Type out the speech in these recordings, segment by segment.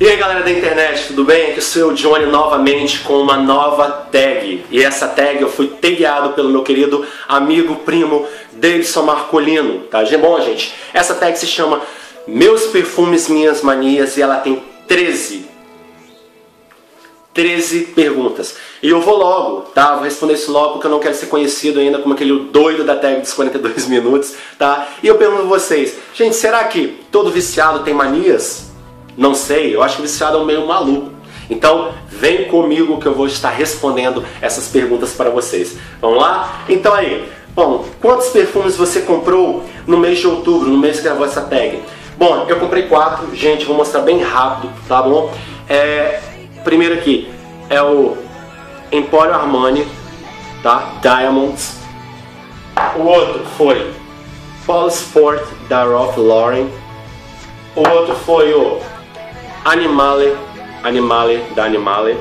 E aí galera da internet, tudo bem? Aqui sou eu, Johnny, novamente com uma nova tag. E essa tag eu fui tagueado pelo meu querido amigo, primo, Davidson Marcolino, tá? Bom, gente, essa tag se chama Meus Perfumes, Minhas Manias e ela tem 13 perguntas. E eu vou logo, tá? Vou responder isso logo porque eu não quero ser conhecido ainda como aquele doido da tag dos 42 minutos, tá? E eu pergunto a vocês, gente, será que todo viciado tem manias? Não sei, eu acho que o viciado é um meio maluco. Então, vem comigo que eu vou estar respondendo essas perguntas para vocês. Vamos lá? Então aí, bom, quantos perfumes você comprou no mês de outubro, no mês que gravou essa tag? Bom, eu comprei 4, gente, vou mostrar bem rápido, tá bom? Primeiro aqui é o Emporio Armani, tá? Diamonds. O outro foi Paul Sport da Ralph Lauren. O outro foi o Animale da Animale.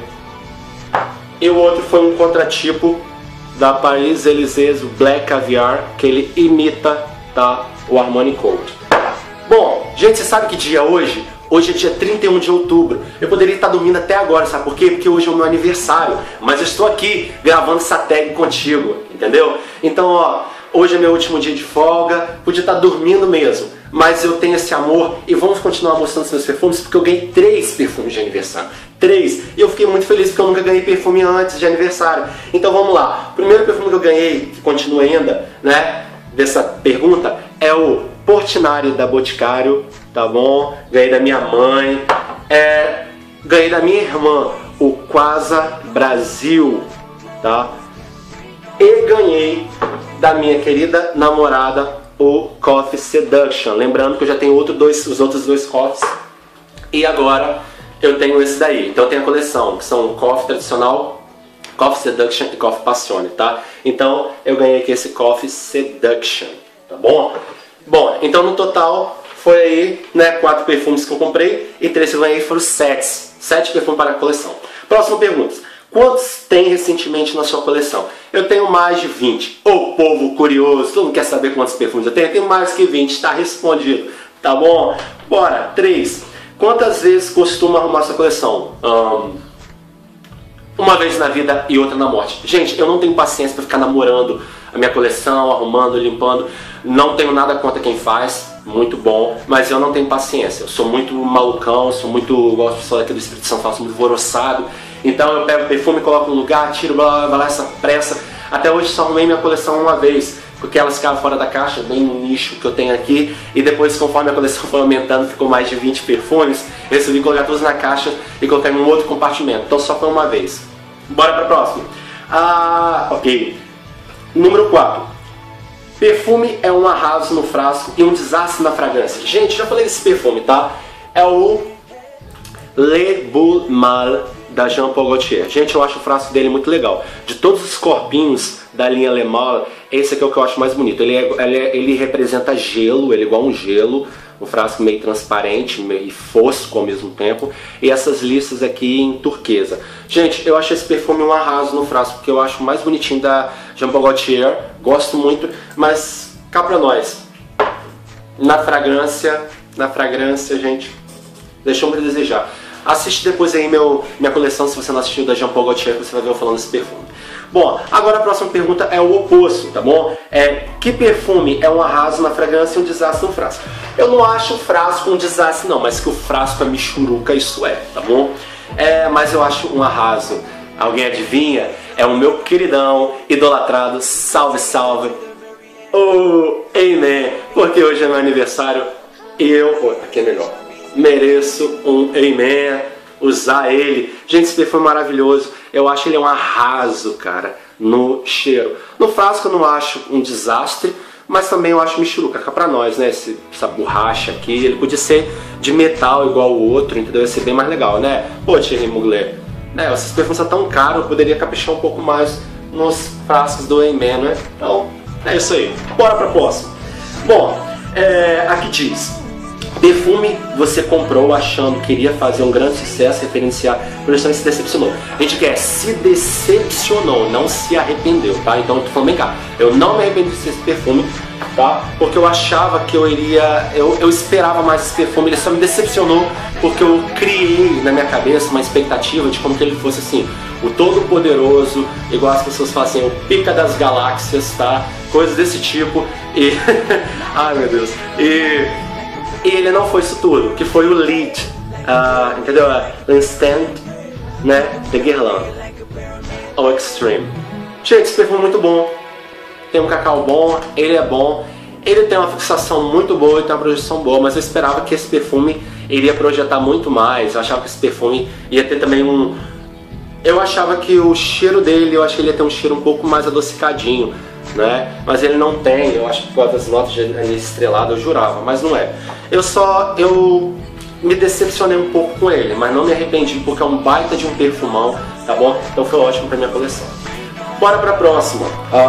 E o outro foi um contratipo da Paris Élysées Black Caviar, que ele imita, tá, o Armani Code. Bom, gente, você sabe que dia é hoje? Hoje é dia 31 de outubro. Eu poderia estar dormindo até agora, sabe por quê? Porque hoje é o meu aniversário. Mas eu estou aqui gravando essa tag contigo, entendeu? Então, ó, hoje é meu último dia de folga. Podia estar dormindo mesmo, mas eu tenho esse amor e vamos continuar mostrando os meus perfumes porque eu ganhei 3 perfumes de aniversário. 3. E eu fiquei muito feliz porque eu nunca ganhei perfume antes de aniversário. Então vamos lá. O primeiro perfume que eu ganhei, que continua ainda, né, dessa pergunta, é o Portinari da Boticário, tá bom? Ganhei da minha mãe. Ganhei da minha irmã, o Quasa Brasil, tá? E ganhei da minha querida namorada, o Coffee Seduction. Lembrando que eu já tenho os outros dois coffees. E agora eu tenho esse daí. Então eu tenho a coleção, que são o Coffee tradicional, Coffee Seduction e Coffee Passione, tá? Então eu ganhei aqui esse Coffee Seduction, tá bom? Bom, então no total foi aí, né, 4 perfumes que eu comprei e 3 que eu ganhei foram 7 perfumes para a coleção. Próxima pergunta. Quantos tem recentemente na sua coleção? Eu tenho mais de 20. Ô povo curioso, todo mundo quer saber quantos perfumes eu tenho? Eu tenho mais que 20, está respondido. Tá bom? Bora, 3. Quantas vezes costuma arrumar sua coleção? Uma vez na vida e outra na morte. Gente, eu não tenho paciência para ficar namorando a minha coleção, arrumando, limpando. Não tenho nada contra quem faz, muito bom, mas eu não tenho paciência. Eu sou muito malucão, gosto de falar aqui do Espírito Santo, sou muito voroçado. Então eu pego o perfume, coloco no lugar, tiro, blá, blá, blá, essa pressa. Até hoje só arrumei minha coleção uma vez, porque elas ficavam fora da caixa, bem no nicho que eu tenho aqui. E depois, conforme a coleção foi aumentando, ficou mais de 20 perfumes. Eu resolvi colocar todos na caixa e colocar em um outro compartimento. Então só foi uma vez. Bora pra próxima. Ok. Número 4. Perfume é um arraso no frasco e um desastre na fragrância. Gente, já falei desse perfume, tá? É o Le Beau Mal da Jean Paul Gaultier. Gente, eu acho o frasco dele muito legal. De todos os corpinhos da linha Le Mal, esse aqui é o que eu acho mais bonito. Ele representa gelo, ele é igual um gelo. Um frasco meio transparente, meio fosco ao mesmo tempo. E essas listas aqui em turquesa. Gente, eu acho esse perfume um arraso no frasco, porque eu acho o mais bonitinho da Jean Paul Gaultier. Gosto muito, mas cá pra nós. Na fragrância, gente, deixou muito a desejar. Assiste depois aí minha coleção, se você não assistiu, da Jean Paul Gaultier, que você vai ver eu falando desse perfume. Bom, agora a próxima pergunta é o oposto, tá bom? Que perfume é um arraso na fragrância e um desastre no frasco? Eu não acho o frasco um desastre não, mas que o frasco é michuruca, isso é, tá bom? Mas eu acho um arraso. Alguém adivinha? É o meu queridão, idolatrado, salve, salve, o Amen, porque hoje é meu aniversário e aqui é melhor, mereço um Amen, usar ele. Gente, esse perfume é maravilhoso. Eu acho ele um arraso, cara, no cheiro. No frasco eu não acho um desastre, mas também eu acho michuruca. Cá pra nós, né? Essa borracha aqui, ele podia ser de metal igual o outro, entendeu? Ia ser bem mais legal, né? Pô, Thierry Mugler, né? Esses perfumes são tão caros, eu poderia caprichar um pouco mais nos frascos do Amen, né? Então, é isso aí. Bora pra próxima. Bom, aqui diz: Perfume você comprou achando que iria fazer um grande sucesso, referenciar, projeção e se decepcionou. A gente quer, se decepcionou, não se arrependeu, tá? Então eu tô falando, vem cá, eu não me arrependi desse perfume, tá? Porque eu achava que eu iria, eu esperava mais esse perfume, ele só me decepcionou porque eu criei na minha cabeça uma expectativa de como que ele fosse assim, o todo-poderoso, igual as pessoas falam assim, o pica das galáxias, tá? Coisas desse tipo, e... ai meu Deus, e ele não foi isso tudo, que foi o lead, entendeu? Instant, né? The Guerlain, ao Extreme. Gente, esse perfume é muito bom, tem um cacau bom, ele é bom, ele tem uma fixação muito boa e tem uma projeção boa, mas eu esperava que esse perfume iria projetar muito mais, eu achava que esse perfume ia ter também um... Eu achava que o cheiro dele, eu acho que ele ia ter um cheiro um pouco mais adocicadinho, né? Mas ele não tem, eu acho que por causa das notas de anis estrelado, eu jurava, mas não é. Eu me decepcionei um pouco com ele, mas não me arrependi porque é um baita de um perfumão, tá bom? Então foi ótimo pra minha coleção. Bora pra próxima.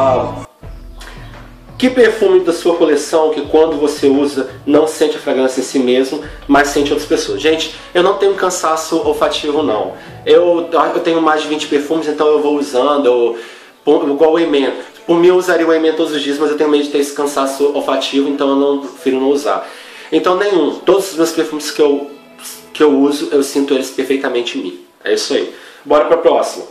Que perfume da sua coleção que quando você usa não sente a fragrância em si mesmo, mas sente outras pessoas? Gente, eu não tenho cansaço olfativo não. Eu tenho mais de 20 perfumes, então eu vou usando, igual o Emen. Por mim eu usaria o Emen todos os dias, mas eu tenho medo de ter esse cansaço olfativo, então eu prefiro não usar. Então nenhum. Todos os meus perfumes que eu uso, eu sinto eles perfeitamente em mim. É isso aí. Bora pra próxima.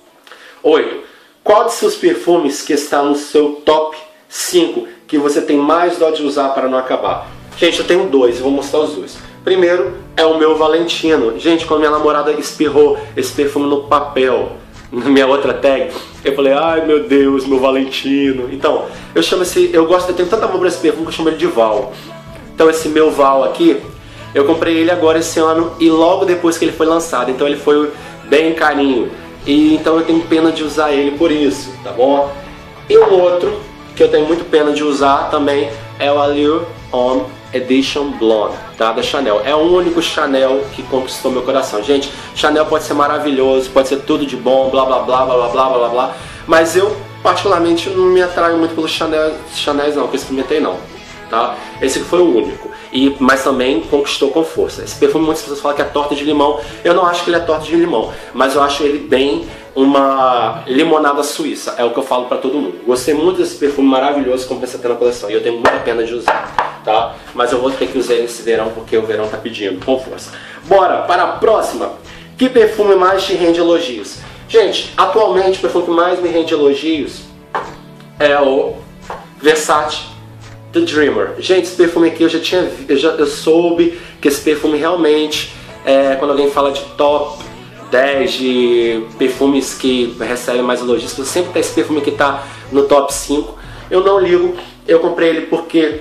8. Qual de seus perfumes que está no seu top 5 que você tem mais dó de usar para não acabar? Gente, eu tenho 2 e vou mostrar os 2. Primeiro é o meu Valentino. Gente, quando minha namorada espirrou esse perfume no papel, na minha outra tag, eu falei, ai meu Deus, meu Valentino. Então, eu tenho tanto amor por esse perfume que eu chamo ele de Val. Então esse meu Val aqui, eu comprei ele agora esse ano e logo depois que ele foi lançado, então ele foi bem carinho. E então eu tenho pena de usar ele por isso, tá bom? E um outro que eu tenho muito pena de usar também é o Allure Homme Edition Blonde, tá? Da Chanel. É o único Chanel que conquistou meu coração. Gente, Chanel pode ser maravilhoso, pode ser tudo de bom, blá blá blá blá blá blá blá blá, mas eu particularmente não me atraio muito pelos Chanel não, que eu experimentei não, tá? Esse aqui foi o único, mas também conquistou com força. Esse perfume muitas pessoas falam que é torta de limão, eu não acho que ele é torta de limão, mas eu acho ele bem uma limonada suíça, é o que eu falo pra todo mundo. Gostei muito desse perfume maravilhoso que comecei a ter na coleção e eu tenho muita pena de usar, tá? Mas eu vou ter que usar ele nesse verão porque o verão tá pedindo, com força. Bora para a próxima. Que perfume mais te rende elogios? Gente, atualmente o perfume que mais me rende elogios é o Versace The Dreamer. Gente, esse perfume aqui eu soube que esse perfume realmente, quando alguém fala de top 10 de perfumes que recebem mais elogios, sempre tem esse perfume que está no top 5. Eu não ligo, eu comprei ele porque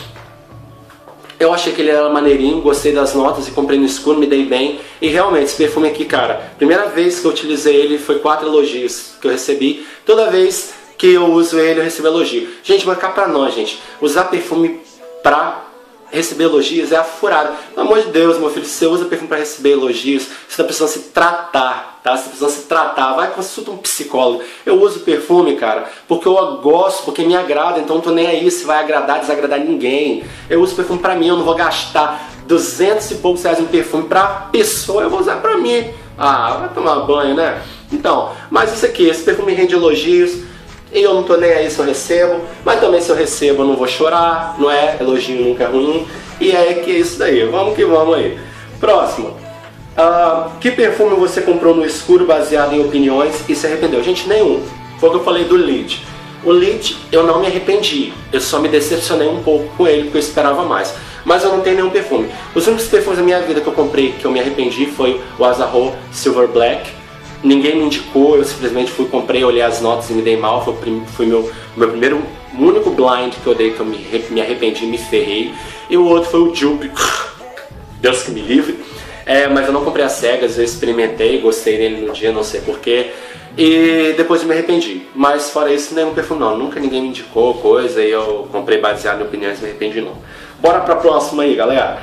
eu achei que ele era maneirinho, gostei das notas e comprei no escuro, me dei bem. E realmente, esse perfume aqui, cara, primeira vez que eu utilizei ele foi 4 elogios que eu recebi. Toda vez que eu uso ele, eu recebo elogio. Gente, mas cá pra nós, gente, usar perfume pra receber elogios é a furada. Pelo amor de Deus, meu filho, se você usa perfume pra receber elogios, você tá precisando se tratar, tá? Você tá precisando se tratar, vai consulta um psicólogo. Eu uso perfume, cara, porque eu gosto, porque me agrada, então não tô nem aí se vai agradar, desagradar ninguém. Eu uso perfume pra mim, eu não vou gastar 200 e poucos reais em perfume pra pessoa, eu vou usar pra mim. Ah, vai tomar banho, né? Então, mas isso aqui, esse perfume rende elogios. E eu não tô nem aí se eu recebo, mas também se eu recebo eu não vou chorar, não é? Elogio nunca é ruim. E é que é isso daí, vamos que vamos aí. Próximo. Que perfume você comprou no escuro baseado em opiniões e se arrependeu? Gente, nenhum. Foi o que eu falei do Lead. O Lead eu não me arrependi, eu só me decepcionei um pouco com ele porque eu esperava mais. Mas eu não tenho nenhum perfume. Os únicos perfumes da minha vida que eu comprei que eu me arrependi foi o Asahi Silver Black. Ninguém me indicou, eu simplesmente comprei, olhei as notas e me dei mal. Foi meu primeiro, único blind que eu dei que eu me arrependi e me ferrei. E o outro foi o Jupe, Deus que me livre. Mas eu não comprei as cegas, eu experimentei, gostei dele no dia, não sei porquê. E depois eu me arrependi. Mas fora isso, nenhum perfume não. Nunca ninguém me indicou coisa e eu comprei baseado em opiniões e me arrependi não. Bora pra próxima aí, galera.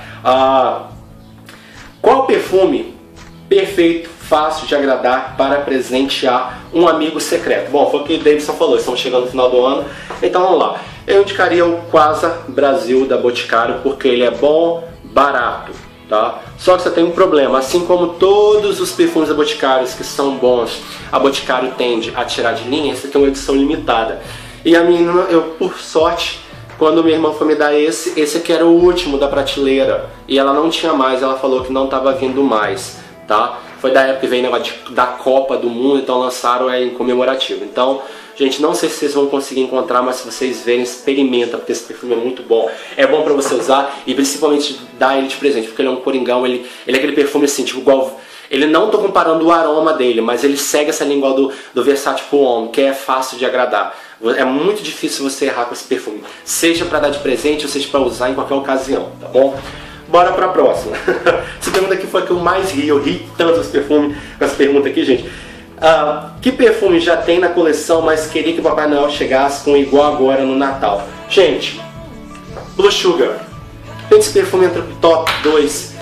Qual perfume perfeito, fácil de agradar para presentear um amigo secreto? Bom, foi o que o Davidson falou, estamos chegando no final do ano, então vamos lá. Eu indicaria o Quasar Brasil da Boticário, porque ele é bom, barato, tá? Só que você tem um problema, assim como todos os perfumes da Boticário que são bons, a Boticário tende a tirar de linha, esse aqui é uma edição limitada. E a minha, eu por sorte, quando minha irmã foi me dar esse aqui era o último da prateleira, e ela não tinha mais, ela falou que não estava vindo mais, tá? Foi da época que veio negócio da Copa do Mundo, então lançaram em comemorativo. Então, gente, não sei se vocês vão conseguir encontrar, mas se vocês verem, experimenta, porque esse perfume é muito bom. É bom pra você usar e principalmente dar ele de presente, porque ele é um coringão, ele é aquele perfume assim, tipo igual... Ele não tô comparando o aroma dele, mas ele segue essa linha igual do Versace Pour Homme, que é fácil de agradar. É muito difícil você errar com esse perfume, seja pra dar de presente ou seja pra usar em qualquer ocasião, tá bom? Bora pra próxima. Essa pergunta aqui foi a que eu mais ri, eu ri tanto com esse perfume, com essa pergunta aqui, gente. Que perfume já tem na coleção, mas queria que o Papai Noel chegasse com igual agora no Natal? Gente, Blue Sugar. Esse perfume entra no top 2.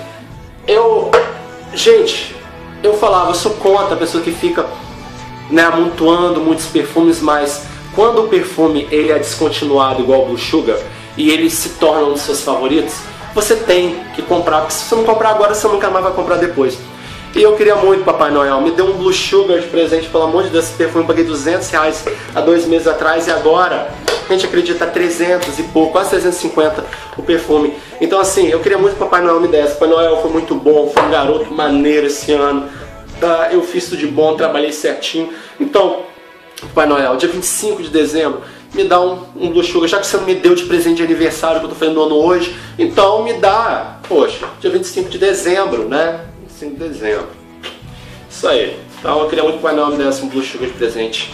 Gente, eu falava, eu sou contra a pessoa que fica, né, amontoando muitos perfumes, mas quando o perfume ele é descontinuado igual o Blue Sugar e ele se torna um dos seus favoritos, você tem que comprar, porque se você não comprar agora, você nunca mais vai comprar depois. E eu queria muito, Papai Noel, me deu um Blue Sugar de presente, pelo amor de Deus, esse perfume eu paguei R$200 há 2 meses atrás e agora, a gente acredita, 300 e pouco, quase 350 o perfume. Então assim, eu queria muito que o Papai Noel me desse. Papai Noel foi muito bom, foi um garoto maneiro esse ano, tá? Eu fiz tudo de bom, trabalhei certinho. Então, Papai Noel, dia 25 de dezembro, me dá um Blue Sugar, já que você não me deu de presente de aniversário, que eu tô fazendo ano hoje, então me dá, poxa, dia 25 de dezembro, né? 25 de dezembro. Isso aí. Então eu queria muito que o Papai Noel me desse um Blue Sugar de presente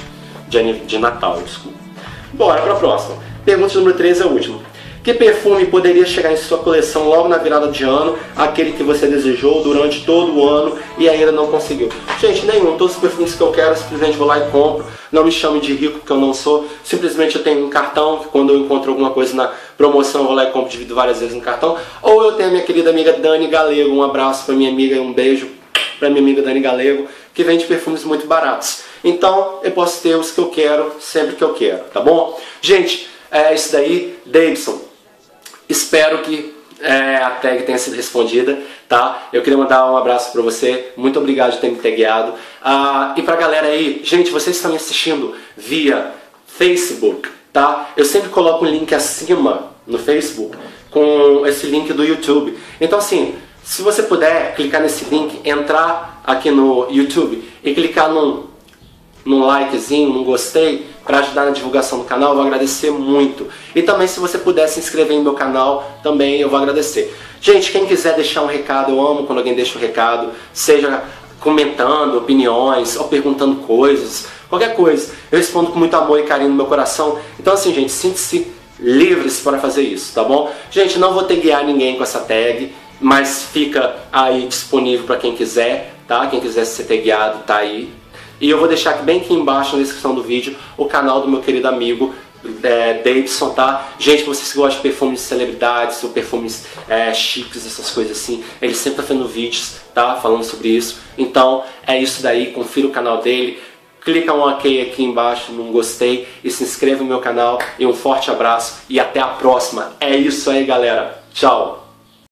de Natal, desculpa. Bora pra próxima. Pergunta número 3 é a última. Que perfume poderia chegar em sua coleção logo na virada de ano, aquele que você desejou durante todo o ano e ainda não conseguiu? Gente, nenhum. Todos os perfumes que eu quero, simplesmente vou lá e compro. Não me chame de rico, porque eu não sou. Simplesmente eu tenho um cartão, que quando eu encontro alguma coisa na promoção, eu vou lá e compro, divido várias vezes no cartão. Ou eu tenho a minha querida amiga Dani Galego. Um abraço pra minha amiga e um beijo pra minha amiga Dani Galego, que vende perfumes muito baratos. Então, eu posso ter os que eu quero, sempre que eu quero, tá bom? Gente, é isso daí. Davidson, espero que a tag tenha sido respondida, tá? Eu queria mandar um abraço pra você, muito obrigado por ter me tagueado. E pra galera aí, gente, vocês estão me assistindo via Facebook, tá? Eu sempre coloco um link acima no Facebook com esse link do YouTube. Então assim, se você puder clicar nesse link, entrar aqui no YouTube e clicar num likezinho, num gostei, para ajudar na divulgação do canal, eu vou agradecer muito. E também se você puder se inscrever no meu canal, também eu vou agradecer. Gente, quem quiser deixar um recado, eu amo quando alguém deixa um recado, seja comentando opiniões ou perguntando coisas, qualquer coisa. Eu respondo com muito amor e carinho no meu coração. Então assim, gente, sinta-se livres para fazer isso, tá bom? Gente, não vou taguear ninguém com essa tag, mas fica aí disponível para quem quiser, tá? Quem quiser ser tagueado, tá aí. E eu vou deixar aqui bem aqui embaixo na descrição do vídeo o canal do meu querido amigo Davidson, tá? Gente, vocês que gostam de perfumes de celebridades ou perfumes chiques, essas coisas assim, ele sempre tá fazendo vídeos, tá? Falando sobre isso. Então é isso daí, confira o canal dele, clica um ok aqui embaixo, num gostei e se inscreva no meu canal. E um forte abraço e até a próxima. É isso aí, galera. Tchau!